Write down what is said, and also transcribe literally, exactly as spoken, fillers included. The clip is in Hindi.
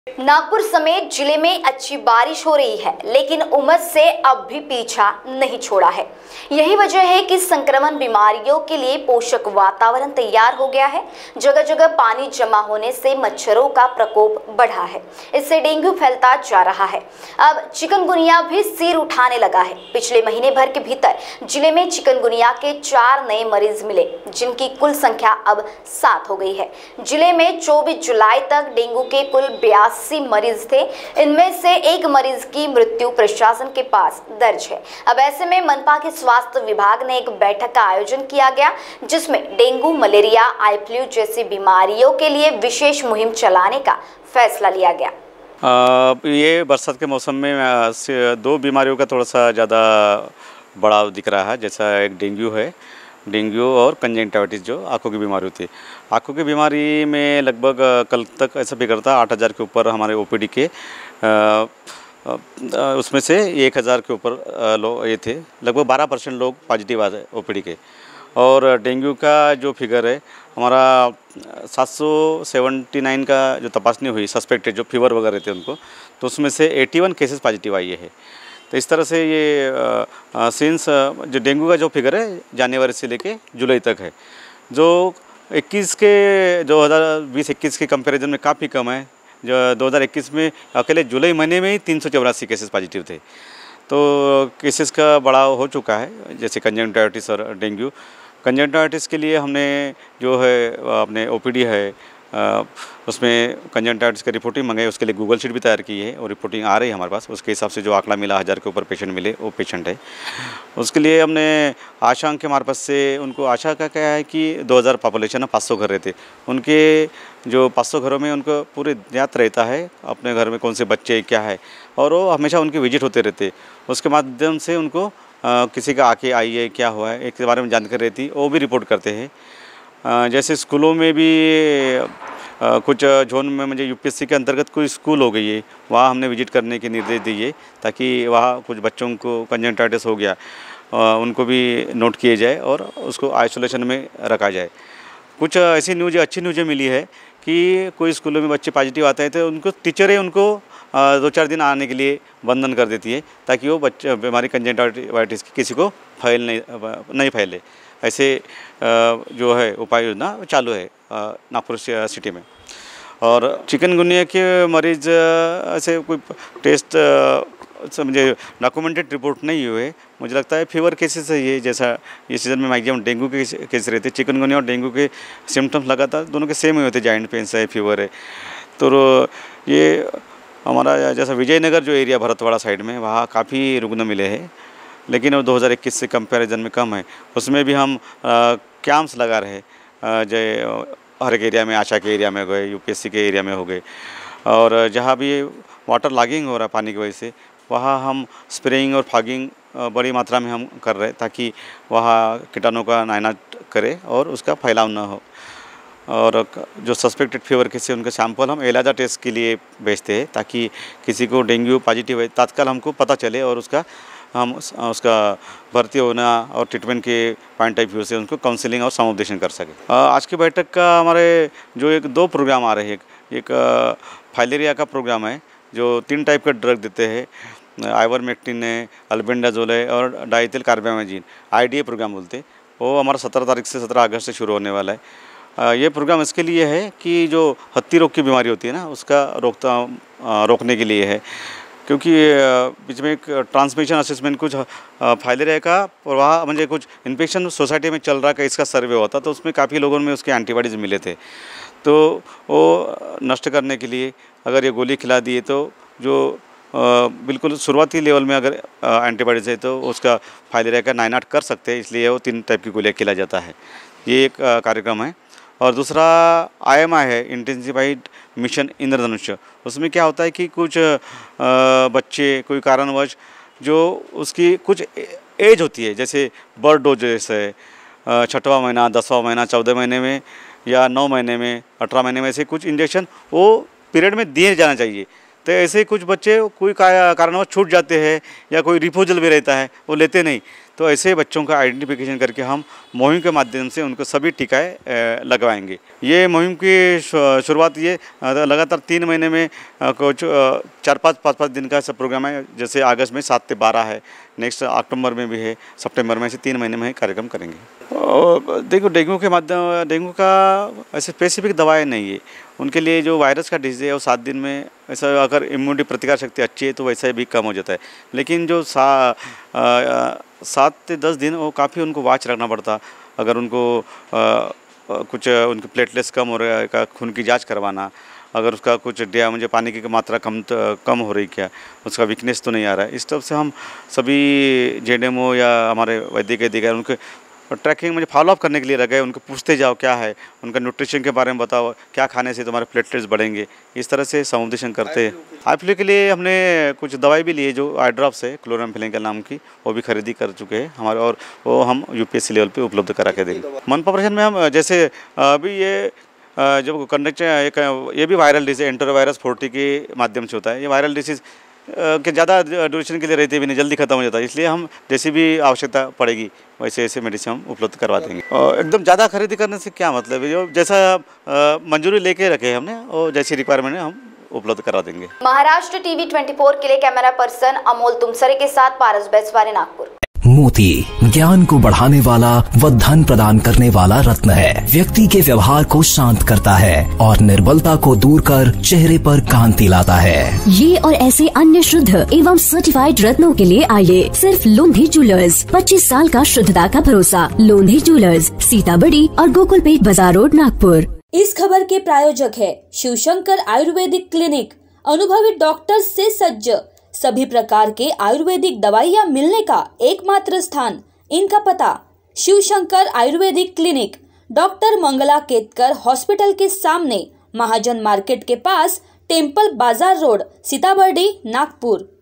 नागपुर समेत जिले में अच्छी बारिश हो रही है, लेकिन उमस से अब भी पीछा नहीं छोड़ा है। यही वजह है कि संक्रमण बीमारियों के लिए पोषक वातावरण तैयार हो गया है। जगह जगह पानी जमा होने से मच्छरों का प्रकोप बढ़ा है, इससे डेंगू फैलता जा रहा है। अब चिकनगुनिया भी सिर उठाने लगा है। पिछले महीने भर के भीतर जिले में चिकनगुनिया के चार नए मरीज मिले, जिनकी कुल संख्या अब सात हो गई है। जिले में चौबीस जुलाई तक डेंगू के कुल बयासी मरीज थे। इनमें से एक मरीज की मृत्यु प्रशासन के पास दर्ज है। अब ऐसे में मनपा के स्वास्थ्य विभाग ने एक बैठक का आयोजन किया गया, जिसमें डेंगू, मलेरिया, आई फ्लू जैसी बीमारियों के लिए विशेष मुहिम चलाने का फैसला लिया गया। आ, ये बरसात के मौसम में दो बीमारियों का थोड़ा सा ज़्यादा बढ़ाव दिख रहा है। जैसा एक डेंगू है, डेंगू और कंजंक्टिविटिस जो आँखों की बीमारी होती है। आँखों की बीमारी में लगभग कल तक ऐसा भी करता आठ हज़ार के ऊपर हमारे ओपीडी के आ, उसमें से एक हज़ार के ऊपर लोग ये थे। लगभग बारह परसेंट लोग पॉजिटिव आ गए ओपीडी के। और डेंगू का जो फिगर है हमारा सात सौ सेवेंटी नाइन का जो तपासनी हुई सस्पेक्टेड जो फीवर वगैरह थे उनको, तो उसमें से इक्यासी केसेस पॉजिटिव आई है। तो इस तरह से ये सिंस जो डेंगू का जो फिगर है जनवरी से लेके जुलाई तक है, जो इक्कीस के दो हज़ार बीस इक्कीस के कंपैरिजन में काफ़ी कम है। जो दो हज़ार इक्कीस में अकेले जुलाई महीने में ही तीन सौ चौरासी केसेस पॉजिटिव थे। तो केसेस का बढ़ाव हो चुका है, जैसे कंजंक्टिविटिस और डेंगू। कंजंक्टिविटिस के लिए हमने जो है अपने ओपीडी है आ, उसमें कंजंक्टिविटिस की रिपोर्टिंग मंगाई, उसके लिए गूगल शीट भी तैयार की है और रिपोर्टिंग आ रही है हमारे पास। उसके हिसाब से जो आंकड़ा मिला हज़ार के ऊपर पेशेंट मिले वो पेशेंट है। उसके लिए हमने आशा के मार्फत से उनको आशा का क्या है कि दो हज़ार पॉपुलेशन है, पाँच सौ घर रहते, उनके जो पाँच सौ घरों में उनको पूरे ज्ञात रहता है अपने घर में कौन से बच्चे क्या है, और वो हमेशा उनके विजिट होते रहते। उसके माध्यम से उनको आ, किसी का आके आई है क्या हुआ है एक बारे में जानकारी रहती, वो भी रिपोर्ट करते हैं। जैसे स्कूलों में भी आ, कुछ जोन में मुझे यूपीएससी के अंतर्गत कोई स्कूल हो गई है, वहाँ हमने विजिट करने के निर्देश दिए ताकि वहाँ कुछ बच्चों को कंजंक्टिविटिस हो गया आ, उनको भी नोट किए जाए और उसको आइसोलेशन में रखा जाए। कुछ ऐसी न्यूज़ अच्छी न्यूज़ें मिली है कि कोई स्कूलों में बच्चे पॉजिटिव आते हैं तो उनको टीचरें उनको आ, दो चार दिन आने के लिए बंधन कर देती है ताकि वो बच्चे बीमारी कंजंक्टिविटिस की किसी को फैल नहीं नहीं फैले। ऐसे जो है उपाय योजना चालू है नागपुर सिटी में। और चिकनगुनिया के मरीज ऐसे कोई टेस्ट समझे डॉक्यूमेंटेड रिपोर्ट नहीं हुए। मुझे लगता है फीवर केसेस है ये, जैसा ये सीज़न में मैक्सिमम डेंगू के केस रहते। चिकनगुनिया और डेंगू के सिम्टम्स लगातार दोनों के सेम ही होते, जॉइंट पेन्स है, फीवर है। तो ये हमारा जैसा विजयनगर जो एरिया भरतवाड़ा साइड में, वहाँ काफ़ी रुग्ण मिले हैं, लेकिन वो दो हज़ार इक्कीस से कंपैरिजन में कम है। उसमें भी हम कैंप्स लगा रहे, जो हर एक एरिया में, आशा के एरिया में हो गए, यूपीएससी के एरिया में हो गए, और जहाँ भी वाटर लॉगिंग हो रहा है पानी की वजह से, वहाँ हम स्प्रेइंग और फॉगिंग बड़ी मात्रा में हम कर रहे हैं ताकि वहाँ कीटाणु का नायनाट करे और उसका फैलाव ना हो। और जो सस्पेक्टेड फीवर केस उनके सैंपल हम एलाजा टेस्ट के लिए भेजते हैं ताकि किसी को डेंगू पॉजिटिव है तत्काल हमको पता चले और उसका हम उसका भर्ती होना और ट्रीटमेंट के पॉइंट ऑफ व्यू से उनको काउंसलिंग और समुपदेशन कर सके। आज की बैठक का हमारे जो एक दो प्रोग्राम आ रहे हैं, एक फाइलेरिया का प्रोग्राम है जो तीन टाइप का ड्रग देते हैं, आइवरमेक्टिन है, अल्बेंडाजोल है और डाइथिल कार्बामेजिन, आईडीए प्रोग्राम बोलते हैं। वो हमारा सत्रह तारीख से सत्रह अगस्त से शुरू होने वाला है। ये प्रोग्राम इसके लिए है कि जो हत्ती रोग की बीमारी होती है ना, उसका रोकथाम रोकने के लिए है, क्योंकि बीच में एक ट्रांसमिशन असेसमेंट कुछ फाइलेरिया का प्रवाह म्हणजे कुछ इन्फेक्शन सोसाइटी में चल रहा का इसका सर्वे हुआ था, तो उसमें काफ़ी लोगों में उसके एंटीबॉडीज़ मिले थे। तो वो नष्ट करने के लिए अगर ये गोली खिला दिए तो जो बिल्कुल शुरुआती लेवल में अगर एंटीबॉडीज़ है तो उसका फाइलेरिया का नायनाट कर सकते हैं, इसलिए वो तीन टाइप की गोलियाँ खिला जाता है। ये एक कार्यक्रम है। और दूसरा आई एम आई है, इंटेंसिफाइड मिशन इंद्रधनुष्य। उसमें क्या होता है कि कुछ बच्चे कोई कारणवश जो उसकी कुछ एज होती है, जैसे बर्थ डोज जैसे छठवां महीना, दसवां महीना, चौदह महीने में या नौ महीने में, अठारह महीने में, ऐसे कुछ इंजेक्शन वो पीरियड में दिए जाना चाहिए। तो ऐसे कुछ बच्चे कोई कारणवश छूट जाते हैं या कोई रिफ्यूजल भी रहता है, वो लेते नहीं, तो ऐसे बच्चों का आइडेंटिफिकेशन करके हम मुहिम के माध्यम से उनको सभी टीकाएँ लगवाएंगे। ये मुहिम की शुरुआत ये लगातार तीन महीने में कुछ चार पाँच पाँच पाँच दिन का सब प्रोग्राम है। जैसे अगस्त में सात से बारह है, नेक्स्ट अक्टूबर में भी है, सितंबर में, ऐसे तीन महीने में कार्यक्रम करेंगे। और देखो डेंगू के माध्यम डेंगू का ऐसे स्पेसिफिक दवाएं नहीं है। उनके लिए जो वायरस का डिजीज़ है वो सात दिन में ऐसा अगर इम्यूनिटी प्रतिकार शक्ति अच्छी है तो वैसे भी कम हो जाता है। लेकिन जो सा आ, सात से दस दिन वो काफ़ी उनको वॉच रखना पड़ता। अगर उनको आ, कुछ उनके प्लेटलेट्स कम हो रहा है का खून की जांच करवाना, अगर उसका कुछ दिया मुझे पानी की मात्रा कम कम हो रही क्या, उसका वीकनेस तो नहीं आ रहा है, इस तरफ से हम सभी जेडएमओ या हमारे वैद्यकीय अधिकारी उनके ट्रैकिंग मुझे फॉलोअप करने के लिए रह गए। उनको पूछते जाओ क्या है, उनका न्यूट्रिशन के बारे में बताओ, क्या खाने से तुम्हारे प्लेटलेट्स बढ़ेंगे, इस तरह से समुपदेशन करते हैं। आई फ्लू के लिए हमने कुछ दवाई भी ली है, जो आई ड्रॉप्स है क्लोराम्फेनिकल नाम की, वो भी खरीदी कर चुके हैं हमारे, और वो हम यूपीएससी लेवल पे उपलब्ध करा के देंगे। मनपा ऑपरेशन में हम जैसे अभी ये जब कंडक्ट एक ये भी वायरल डिसीज एंटेरोवायरस फोर्टी के माध्यम से होता है। ये वायरल डिसीज के ज़्यादा ड्यूरेशन के लिए रहते भी नहीं, जल्दी खत्म हो जाता है, इसलिए हम जैसी भी आवश्यकता पड़ेगी वैसे ऐसे मेडिसिन हम उपलब्ध करवा देंगे। और एकदम ज़्यादा खरीदी करने से क्या मतलब है, जो जैसा मंजूरी लेके रखे हमने और जैसी रिक्वायरमेंट है हम उपलब्ध करा देंगे। महाराष्ट्र टीवी चौबीस के लिए कैमरा पर्सन अमोल तुमसरे के साथ पारस बैसवारे, नागपुर। मोती ज्ञान को बढ़ाने वाला व धन प्रदान करने वाला रत्न है। व्यक्ति के व्यवहार को शांत करता है और निर्बलता को दूर कर चेहरे पर कांति लाता है। ये और ऐसे अन्य शुद्ध एवं सर्टिफाइड रत्नों के लिए आइए सिर्फ लोंधी ज्वेलर्स। पच्चीस साल का शुद्धता का भरोसा। लोंधी ज्वेलर्स, सीताबड़ी और गोकुलपेट बाजार रोड, नागपुर। इस खबर के प्रायोजक है शिवशंकर आयुर्वेदिक क्लिनिक, अनुभवी डॉक्टर से सज्ज, सभी प्रकार के आयुर्वेदिक दवाइयाँ मिलने का एकमात्र स्थान। इनका पता Shivshankar Ayurvedic clinic, doctor Mangala Ketkar hospital के सामने, महाजन मार्केट के पास, टेम्पल बाजार रोड, सीताबर्डी, नागपुर।